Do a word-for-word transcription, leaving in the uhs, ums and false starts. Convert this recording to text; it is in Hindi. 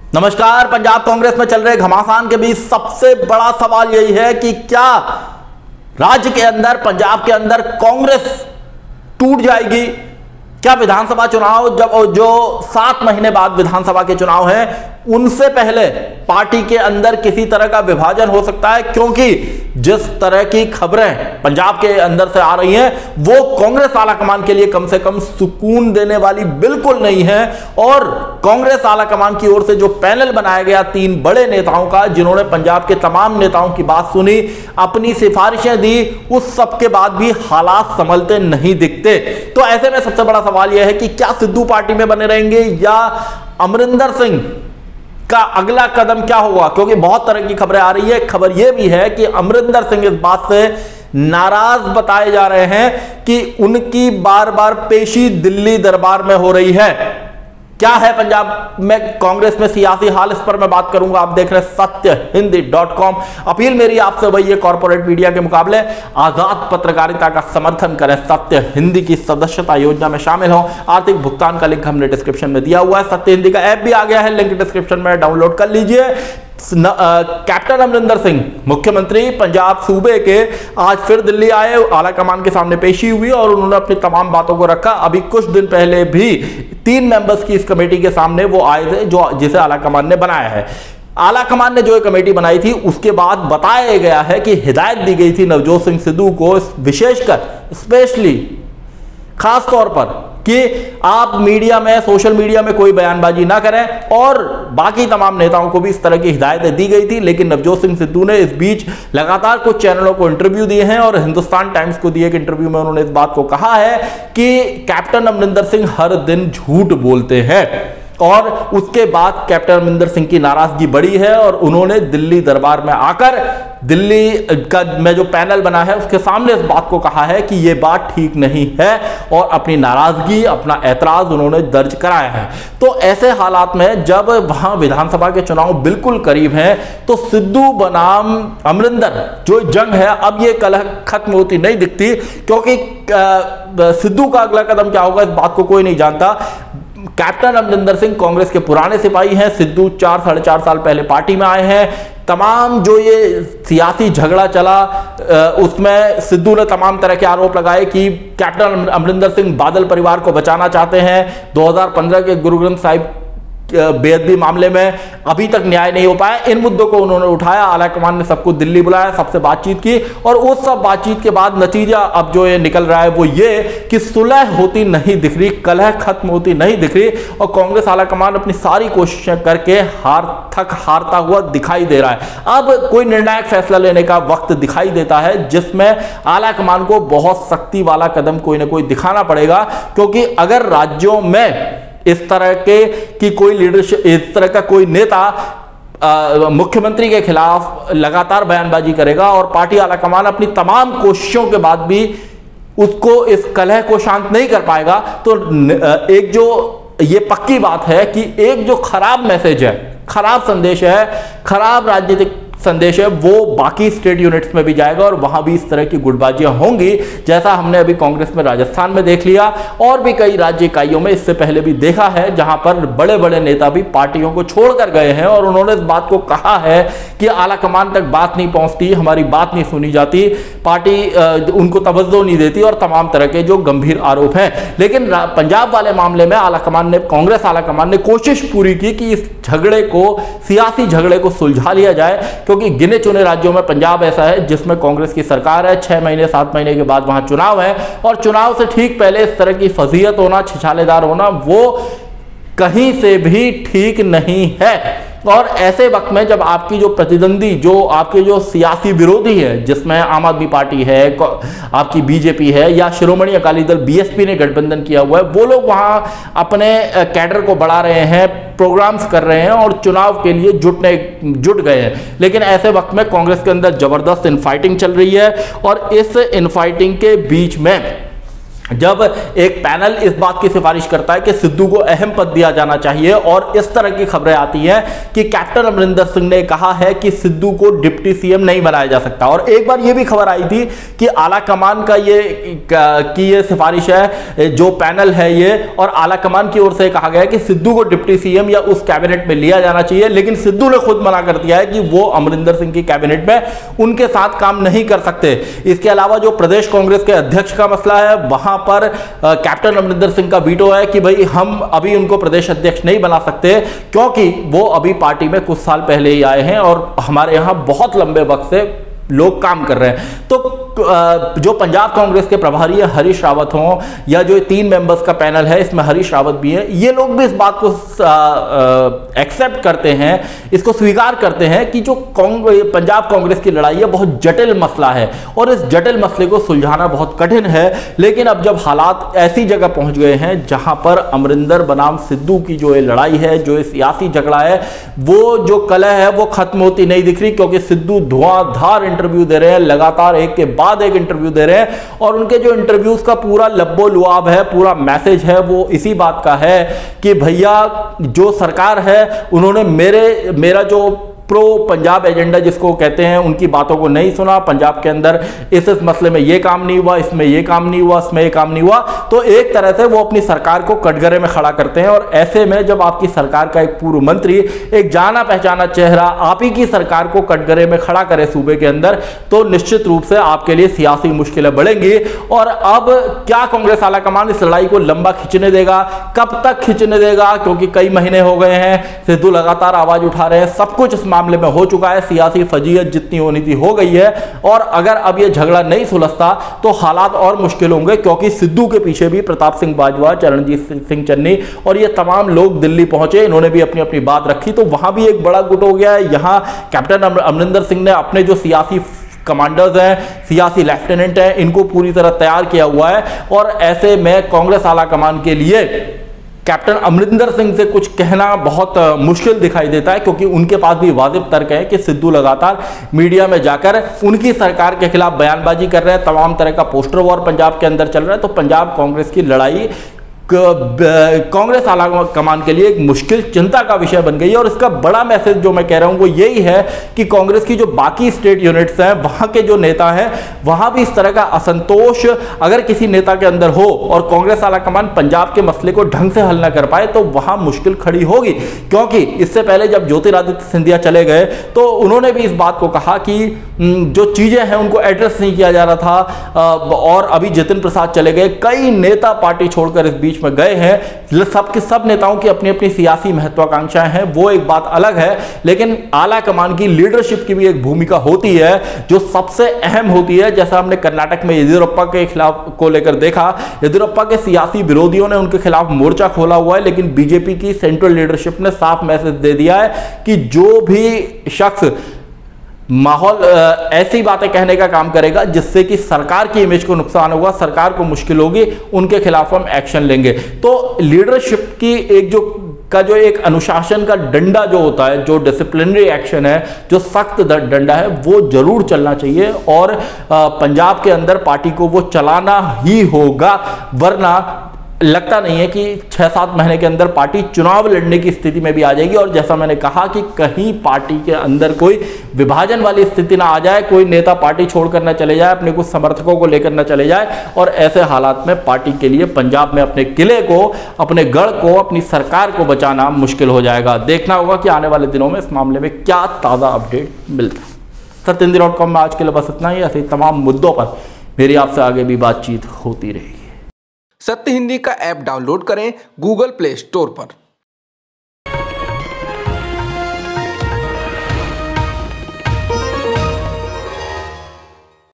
नमस्कार। पंजाब कांग्रेस में चल रहे घमासान के बीच सबसे बड़ा सवाल यही है कि क्या राज्य के अंदर, पंजाब के अंदर कांग्रेस टूट जाएगी? क्या विधानसभा चुनाव, जब जो सात महीने बाद विधानसभा के चुनाव हैं, उनसे पहले पार्टी के अंदर किसी तरह का विभाजन हो सकता है? क्योंकि जिस तरह की खबरें पंजाब के अंदर से आ रही हैं वो कांग्रेस आलाकमान के लिए कम से कम सुकून देने वाली बिल्कुल नहीं है। और कांग्रेस आलाकमान की ओर से जो पैनल बनाया गया तीन बड़े नेताओं का, जिन्होंने पंजाब के तमाम नेताओं की बात सुनी, अपनी सिफारिशें दी, उस सब के बाद भी हालात संभलते नहीं दिखते। तो ऐसे में सबसे बड़ा सवाल यह है कि क्या सिद्धू पार्टी में बने रहेंगे या अमरिंदर सिंह का अगला कदम क्या होगा? क्योंकि बहुत तरह की खबरें आ रही है। खबर यह भी है कि अमरिंदर सिंह इस बात से नाराज बताए जा रहे हैं कि उनकी बार बार पेशी दिल्ली दरबार में हो रही है। क्या है पंजाब में कांग्रेस में सियासी हाल, इस पर मैं बात करूंगा। आप देख रहे हैं सत्य हिंदी डॉट कॉम। अपील मेरी आपसे वही है, कॉर्पोरेट मीडिया के मुकाबले आजाद पत्रकारिता का समर्थन करें, सत्य हिंदी की सदस्यता योजना में शामिल हो। आर्थिक भुगतान का लिंक हमने डिस्क्रिप्शन में दिया हुआ है। सत्य हिंदी का ऐप भी आ गया है, लिंक डिस्क्रिप्शन में डाउनलोड कर लीजिए। कैप्टन अमरिंदर सिंह, मुख्यमंत्री पंजाब सूबे के, आज फिर दिल्ली आए, आलाकमान के सामने पेशी हुई और उन्होंने अपनी तमाम बातों को रखा। अभी कुछ दिन पहले भी तीन मेंबर्स की इस कमेटी के सामने वो आए थे, जो जिसे आलाकमान ने बनाया है। आलाकमान ने जो एक कमेटी बनाई थी उसके बाद बताया गया है कि हिदायत दी गई थी नवजोत सिंह सिद्धू को, विशेषकर स्पेशली खास तौर पर, कि आप मीडिया में, सोशल मीडिया में कोई बयानबाजी ना करें। और बाकी तमाम नेताओं को भी इस तरह की हिदायतें दी गई थी। लेकिन नवजोत सिंह सिद्धू ने इस बीच लगातार कुछ चैनलों को इंटरव्यू दिए हैं और हिंदुस्तान टाइम्स को दिए एक इंटरव्यू में उन्होंने इस बात को कहा है कि कैप्टन अमरिंदर सिंह हर दिन झूठ बोलते हैं। और उसके बाद कैप्टन अमरिंदर सिंह की नाराजगी बढ़ी है और उन्होंने दिल्ली दरबार में आकर दिल्ली का में जो पैनल बना है उसके सामने इस बात को कहा है कि यह बात ठीक नहीं है और अपनी नाराजगी, अपना ऐतराज उन्होंने दर्ज कराया है। तो ऐसे हालात में जब वहां विधानसभा के चुनाव बिल्कुल करीब हैं, तो सिद्धू बनाम अमरिंदर जो जंग है, अब ये कलह खत्म होती नहीं दिखती। क्योंकि सिद्धू का अगला कदम क्या होगा इस बात को कोई नहीं जानता। कैप्टन अमरिंदर सिंह कांग्रेस के पुराने सिपाही हैं, सिद्धू चार साढ़े चार साल पहले पार्टी में आए हैं। तमाम जो ये सियासी झगड़ा चला उसमें सिद्धू ने तमाम तरह के आरोप लगाए कि कैप्टन अमरिंदर सिंह बादल परिवार को बचाना चाहते हैं। दो हज़ार पंद्रह के गुरु ग्रंथ साहिब बेअदबी मामले में अभी तक न्याय नहीं हो पाया। इन मुद्दों को उन्होंने उठाया, आलाकमान ने सबको दिल्ली बुलाया, सबसे बातचीत की और उस सब बातचीत के बाद नतीजा अब जो ये निकल रहा है वो ये कि सुलह होती नहीं दिख रही, कलह खत्म होती नहीं दिख रही और कांग्रेस आलाकमान अपनी सारी कोशिशें करके हार थक हारता हुआ दिखाई दे रहा है। अब कोई निर्णायक फैसला लेने का वक्त दिखाई देता है जिसमें आलाकमान को बहुत सख्ती वाला कदम कोई ना कोई दिखाना पड़ेगा। क्योंकि अगर राज्यों में इस तरह के कि कोई लीडरशिप, इस तरह का कोई नेता मुख्यमंत्री के खिलाफ लगातार बयानबाजी करेगा और पार्टी आलाकमान अपनी तमाम कोशिशों के बाद भी उसको, इस कलह को शांत नहीं कर पाएगा, तो एक जो ये पक्की बात है कि एक जो खराब मैसेज है, खराब संदेश है, खराब राजनीतिक संदेश है, वो बाकी स्टेट यूनिट्स में भी जाएगा और वहां भी इस तरह की गुटबाजियां होंगी, जैसा हमने अभी कांग्रेस में राजस्थान में देख लिया और भी कई राज्य इकाइयों में इससे पहले भी देखा है, जहां पर बड़े बड़े नेता भी पार्टियों को छोड़कर गए हैं और उन्होंने इस बात को कहा है कि आलाकमान तक बात नहीं पहुंचती, हमारी बात नहीं सुनी जाती, पार्टी उनको तवज्जो नहीं देती और तमाम तरह के जो गंभीर आरोप हैं। लेकिन पंजाब वाले मामले में आलाकमान ने, कांग्रेस आलाकमान ने कोशिश पूरी की कि इस झगड़े को, सियासी झगड़े को सुलझा लिया जाए। क्योंकि गिने चुने राज्यों में पंजाब ऐसा है जिसमें कांग्रेस की सरकार है, छह महीने सात महीने के बाद वहां चुनाव है और चुनाव से ठीक पहले इस तरह की फजीयत होना, छिछालेदार होना, वो कहीं से भी ठीक नहीं है। और ऐसे वक्त में जब आपकी जो प्रतिद्वंदी, जो आपके जो सियासी विरोधी है, जिसमें आम आदमी पार्टी है, आपकी बीजेपी है या शिरोमणि अकाली दल बीएसपी ने गठबंधन किया हुआ है, वो लोग वहां अपने कैडर को बढ़ा रहे हैं, प्रोग्राम्स कर रहे हैं और चुनाव के लिए जुटने जुट गए हैं। लेकिन ऐसे वक्त में कांग्रेस के अंदर जबरदस्त इनफाइटिंग चल रही है और इस इनफाइटिंग के बीच में जब एक पैनल इस बात की सिफारिश करता है कि सिद्धू को अहम पद दिया जाना चाहिए और इस तरह की खबरें आती हैं कि कैप्टन अमरिंदर सिंह ने कहा है कि सिद्धू को डिप्टी सीएम नहीं बनाया जा सकता। और एक बार यह भी खबर आई थी कि आला कमान का ये की ये सिफारिश है, जो पैनल है ये, और आला कमान की ओर से कहा गया कि सिद्धू को डिप्टी सीएम या उस कैबिनेट में लिया जाना चाहिए, लेकिन सिद्धू ने खुद मना कर दिया है कि वो अमरिंदर सिंह की कैबिनेट में उनके साथ काम नहीं कर सकते। इसके अलावा जो प्रदेश कांग्रेस के अध्यक्ष का मसला है, वहां पर कैप्टन अमरिंदर सिंह का वीटो है कि भाई हम अभी उनको प्रदेश अध्यक्ष नहीं बना सकते, क्योंकि वो अभी पार्टी में कुछ साल पहले ही आए हैं और हमारे यहां बहुत लंबे वक्त से लोग काम कर रहे हैं। तो जो पंजाब कांग्रेस के प्रभारी है हरीश रावत हों या जो तीन मेंबर्स का पैनल है, इसमें हरीश रावत भी है, ये लोग भी इस बात को एक्सेप्ट करते हैं, इसको स्वीकार करते हैं कि जो पंजाब कांग्रेस की लड़ाई है बहुत जटिल मसला है और इस जटिल मसले को सुलझाना बहुत कठिन है। लेकिन अब जब हालात ऐसी जगह पहुंच गए हैं जहां पर अमरिंदर बनाम सिद्धू की जो ये लड़ाई है, जो ये सियासी झगड़ा है, वो जो कलह है वो खत्म होती नहीं दिख रही, क्योंकि सिद्धू धुआंधार इंटरव्यू दे रहे हैं, लगातार एक के बाद एक इंटरव्यू दे रहे हैं और उनके जो इंटरव्यूज का पूरा लब्बो लुआब है, पूरा मैसेज है, वो इसी बात का है कि भैया जो सरकार है उन्होंने मेरे मेरा जो प्रो पंजाब एजेंडा जिसको कहते हैं उनकी बातों को नहीं सुना। पंजाब के अंदर इस इस मसले में ये काम नहीं हुआ, इसमें ये काम नहीं हुआ, इसमें ये काम नहीं हुआ। तो एक तरह से वो अपनी सरकार को कटघरे में खड़ा करते हैं और ऐसे में जब आपकी सरकार का एक पूर्व मंत्री, एक जाना पहचाना चेहरा आप ही की सरकार को कटघरे में खड़ा करे सूबे के अंदर, तो निश्चित रूप से आपके लिए सियासी मुश्किलें बढ़ेंगी। और अब क्या कांग्रेस आला कमान इस लड़ाई को लंबा खींचने देगा, कब तक खींचने देगा, क्योंकि कई महीने हो गए हैं, सिद्धू लगातार आवाज उठा रहे हैं, सब कुछ मामले में हो चुका है, सियासी फजीयत जितनी होनी थी हो गई है। और अगर अब यह झगड़ा नहीं सुलझता तो हालात और मुश्किल होंगे, क्योंकि सिद्धू के पीछे भी प्रताप सिंह बाजवा, चरणजीत सिंह चन्नी और ये तमाम लोग दिल्ली पहुंचे, इन्होंने भी अपनी अपनी बात रखी, तो वहां भी एक बड़ा गुट हो गया है। यहां कैप्टन अमरिंदर सिंह ने अपने जो सियासी कमांडर्स हैं, सियासी लेफ्टिनेंट हैं, इनको पूरी तरह तैयार किया हुआ है और ऐसे में कांग्रेस आला कमान के लिए कैप्टन अमरिंदर सिंह से कुछ कहना बहुत मुश्किल दिखाई देता है, क्योंकि उनके पास भी वाजिब तर्क है कि सिद्धू लगातार मीडिया में जाकर उनकी सरकार के खिलाफ बयानबाजी कर रहे हैं, तमाम तरह का पोस्टर वॉर पंजाब के अंदर चल रहा है। तो पंजाब कांग्रेस की लड़ाई कांग्रेस आला कमान के लिए एक मुश्किल चिंता का विषय बन गई है। और इसका बड़ा मैसेज जो मैं कह रहा हूं वो यही है कि कांग्रेस की जो बाकी स्टेट यूनिट्स हैं, वहां के जो नेता हैं, वहां भी इस तरह का असंतोष अगर किसी नेता के अंदर हो और कांग्रेस आला कमान पंजाब के मसले को ढंग से हल ना कर पाए तो वहां मुश्किल खड़ी होगी। क्योंकि इससे पहले जब ज्योतिरादित्य सिंधिया चले गए तो उन्होंने भी इस बात को कहा कि जो चीजें हैं उनको एड्रेस नहीं किया जा रहा था, और अभी जितिन प्रसाद चले गए, कई नेता पार्टी छोड़कर इस बीच में गए हैं। सबके सब नेताओं की अपनी अपनी सियासी महत्वाकांक्षाएं हैं, वो एक बात अलग है, लेकिन आला कमान की लीडरशिप की भी एक भूमिका होती है जो सबसे अहम होती है। जैसा हमने कर्नाटक में येदियुरप्पा के खिलाफ को लेकर देखा, येदियुरप्पा के सियासी विरोधियों ने उनके खिलाफ मोर्चा खोला हुआ है, लेकिन बीजेपी की सेंट्रल लीडरशिप ने साफ मैसेज दे दिया है कि जो भी शख्स माहौल ऐसी बातें कहने का काम करेगा जिससे कि सरकार की इमेज को नुकसान होगा, सरकार को मुश्किल होगी, उनके खिलाफ हम एक्शन लेंगे। तो लीडरशिप की एक जो का जो एक अनुशासन का डंडा जो होता है, जो डिसिप्लिनरी एक्शन है, जो सख्त डंडा है, वो जरूर चलना चाहिए और पंजाब के अंदर पार्टी को वो चलाना ही होगा, वरना लगता नहीं है कि छह सात महीने के अंदर पार्टी चुनाव लड़ने की स्थिति में भी आ जाएगी। और जैसा मैंने कहा कि कहीं पार्टी के अंदर कोई विभाजन वाली स्थिति ना आ जाए, कोई नेता पार्टी छोड़कर ना चले जाए, अपने कुछ समर्थकों को लेकर ना चले जाए, और ऐसे हालात में पार्टी के लिए पंजाब में अपने किले को, अपने गढ़ को, अपनी सरकार को बचाना मुश्किल हो जाएगा। देखना होगा कि आने वाले दिनों में इस मामले में क्या ताज़ा अपडेट मिलता है। सत्य हिंदी डॉट कॉम में आज के लिए बस इतना ही। ऐसे तमाम मुद्दों पर मेरी आपसे आगे भी बातचीत होती रहेगी। सत्य हिंदी का ऐप डाउनलोड करें गूगल प्ले स्टोर पर।